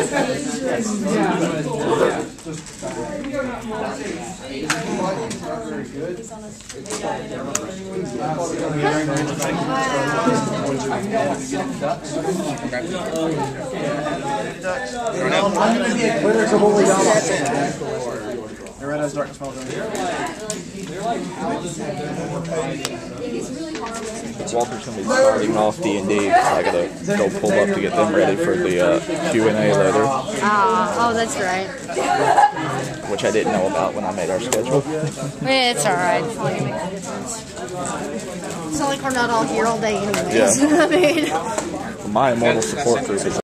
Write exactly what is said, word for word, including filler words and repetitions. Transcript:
The red eyes dark smells. Walter's going to be starting off D and D, so I got to go pull up to get them ready for the uh, Q and A later. Ah, oh, that's right. Which I didn't know about when I made our schedule. Yeah, it's alright. It's not going to make a difference. It's not like we're not all here all day anyways. Yeah. I mean... My immortal support group is